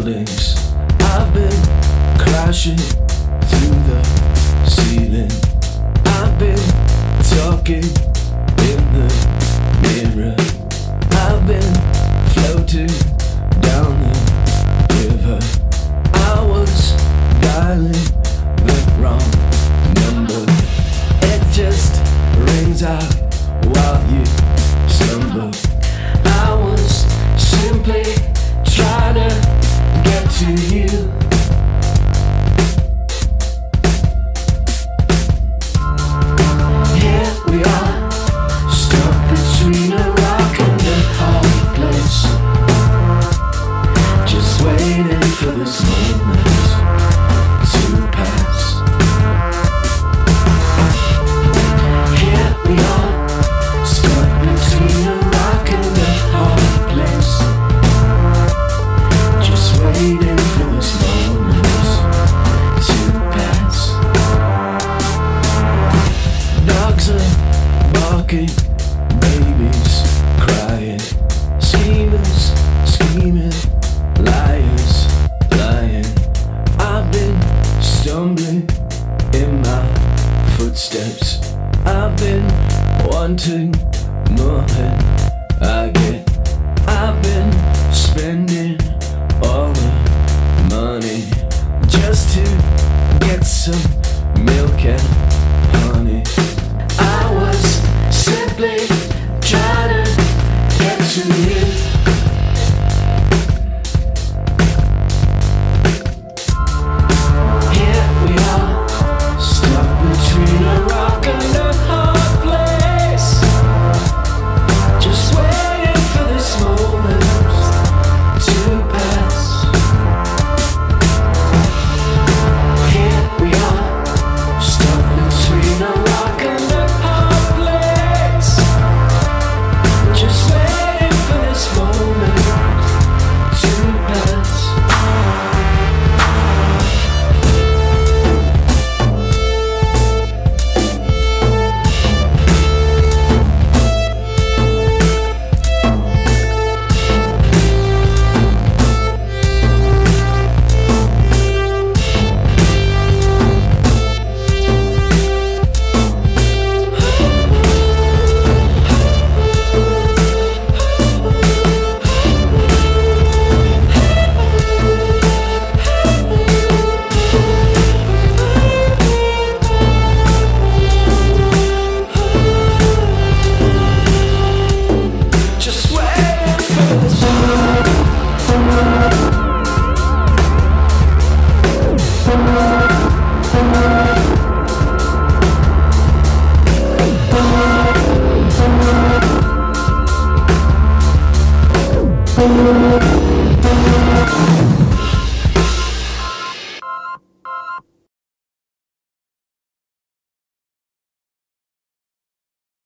buildings. I've been crashing through the ceiling. I've been talking in the mirror. I've been floating down the river. I was dialing the wrong number. It just rings out while you stumble. I was simply trying to get to you. Here we are, stuck between a rock and a hard place, just waiting for this moment to pass. Here we are, stuck between a rock and a hard place, just waiting for this moment to pass. Dogs are barking, babies crying, schemers scheming, liars lying. I've been stumbling in my footsteps. I've been wanting more than I get. I've been spending all the money just to get some milk and honey. I was simply trying to get to you. Here we are, stuck between a rock and a hard place, just waiting for this moment to pass. Here we are, stuck between a rock and a hard place, just waiting for this moment to pass. Just waiting for this moment.